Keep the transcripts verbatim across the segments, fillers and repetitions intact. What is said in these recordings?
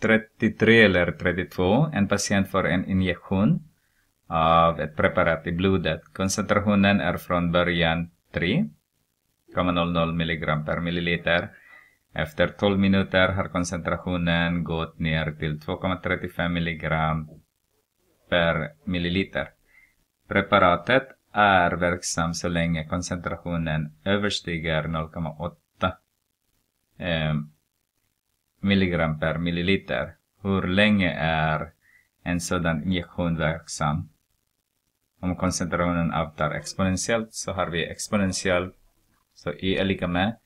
trettiotre eller trettiotvå. En patient får en injektion av ett preparat i blodet. Koncentrationen är från början tre komma noll noll milligram per milliliter. Efter tolv minuter har koncentrationen gått ner till två komma trettiofem milligram per milliliter. Preparatet är verksam så länge koncentrationen överstiger noll komma åtta eh, milligram per milliliter. Hur länge är en sådan injektion verksam? Om koncentrationen avtar exponentiellt så har vi exponentiellt. Så Y är lika med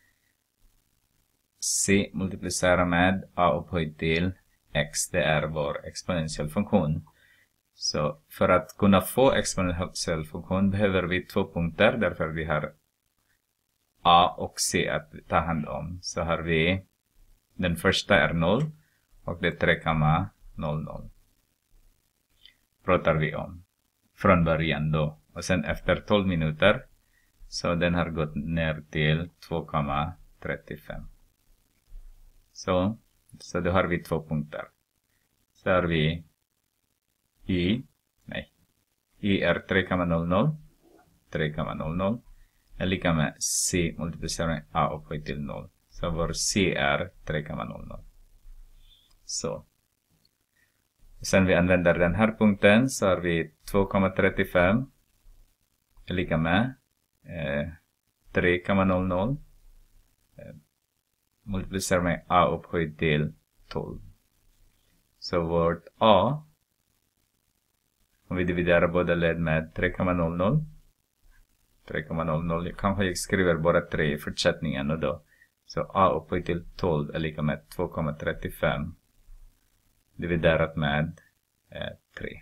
C multiplicerar med A upphöjt till X. Det är vår exponentiell funktion. Så för att kunna få exponentiell funktion behöver vi två punkter. Därför vi har A och C att ta hand om. Så har vi den första är noll och det är tre komma noll noll. Pratar vi om från början då. Och sen efter tolv minuter så den har gått ner till två komma trettiofem. Så, så då har vi två punkter. Så har vi Y, nej, Y är tre komma noll noll, tre komma noll noll är lika med C multiplicerat med A upphöjt till noll. Så vår C är tre komma noll noll. Så. Sen vi använder den här punkten så har vi två komma trettiofem är lika med eh, tre komma noll noll eh, multiplicerat med A upphöjt till tolv. Så vårt A, om vi dividerar båda led med tre komma noll noll, tre komma noll noll, kanske jag skriver bara tre i fortsättningen och då. Så A upphöjt till tolv är lika med två komma trettiofem dividerat med eh, tre.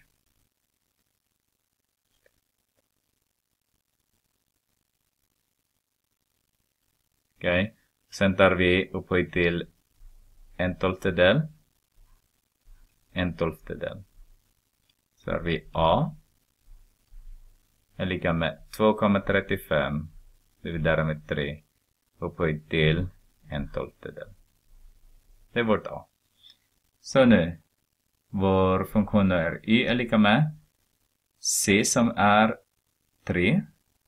Okej, okay. Sen tar vi upphöjt till en tolftedel. En tolftedel. Så har vi A är lika med två komma trettiofem dividerat med tre upphöjt till en tolftedel. Det är vårt A. Så nu, vår funktion är Y är lika med C som är tre.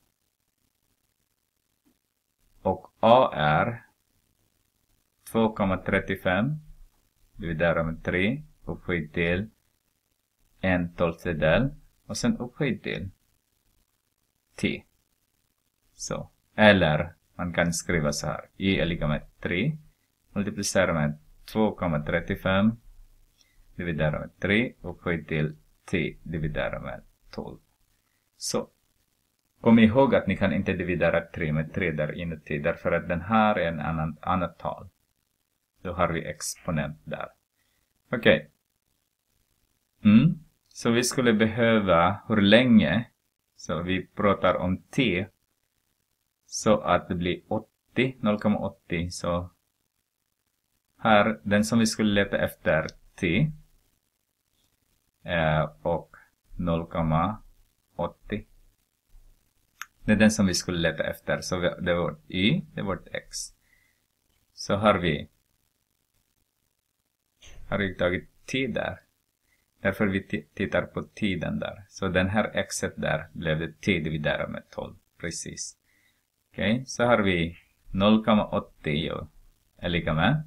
Och A är två komma trettiofem dividerat med tre upphöjt till en tolftedel. Och sen upphöjt till T. Så, eller man kan skriva så här. Y är lika med tre multiplicerat med två komma trettiofem dividerat med tre upphöjt till T dividerat med tolv. Så, kom ihåg att ni kan inte dividera tre med tre där inuti. Därför att den här är en annan, annat tal. Då har vi exponent där. Okej. Okay. Mm. Så vi skulle behöva hur länge. Så vi pratar om T. Så att det blir åttio, noll komma åttio. Så här, den som vi skulle leta efter T. Eh, och noll komma åttio. Det är den som vi skulle leta efter. Så vi, det är vårt Y, det är vårt X. Så har vi har vi tagit T där. Därför vi tittar på tiden där. Så den här Xet där blev det T dividerat med tolv. Precis. Okej, okay, så har vi noll komma åttio är lika med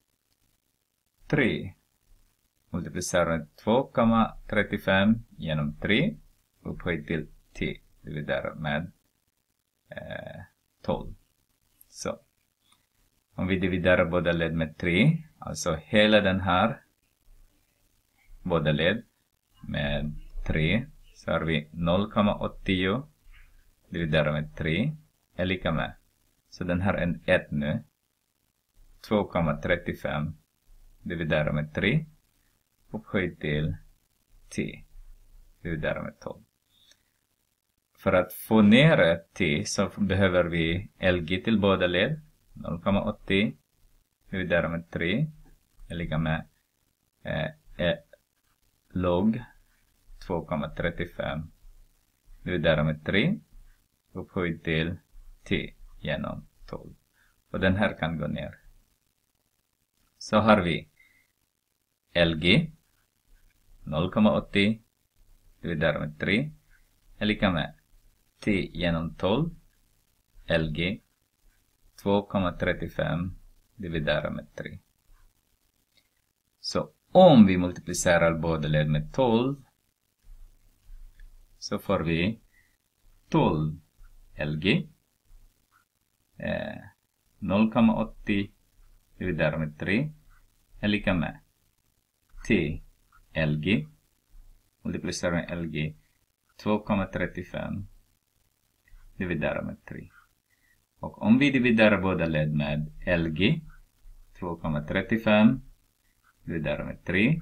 tre. Multiplicerar med två komma trettiofem genom tre upphöjt till T dividerat med eh, tolv. Så. Om vi dividerar båda led med tre. Alltså hela den här. Båda led med tre. Så har vi noll komma åttio dividerat med tre. Är lika med. Så den här är ett nu. två komma trettiofem dividerat med tre. Upphöjt till T dividerat med tolv. För att få ner T så behöver vi L G till båda led. noll komma åttio dividerat med tre är lika med eh, eh, log två komma trettiofem dividerat med tre upphöjt till T genom tolv. Och den här kan gå ner. Så har vi L G noll komma åttio dividerat med tre är lika med T genom tolv L G två komma trettiofem dividerat med tre. Så om vi multiplicerar båda led med tolv så får vi tolv L G eh, noll komma åttio dividerat med tre är lika med T L G multiplicerar med L G två komma trettiofem dividerat med tre. Och om vi dividerar båda led med L G två komma trettiofem dividerat med tre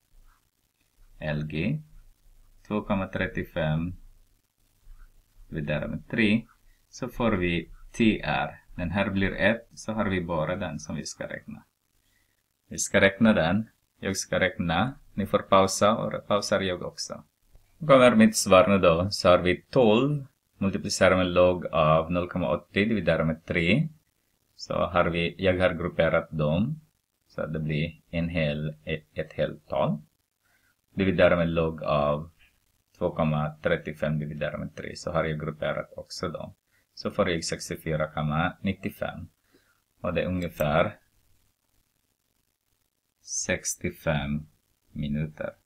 L G två komma trettiofem dividerat med tre så får vi T R. Den här blir ett, så har vi bara den som vi ska räkna. Vi ska räkna den. Jag ska räkna. Ni får pausa och pausar jag också. Kommer mitt svar nu då, så har vi tolv multiplicerat med log av noll komma åttio dividerat med tre. Så har vi, jag har grupperat dem så att det blir en hel, ett, ett helt tal. Dividerat med log av två komma trettiofem dividerat med tre så har jag grupperat också dem. Så får jag sextiofyra komma nittiofem. Och det är ungefär sextiofem minuter.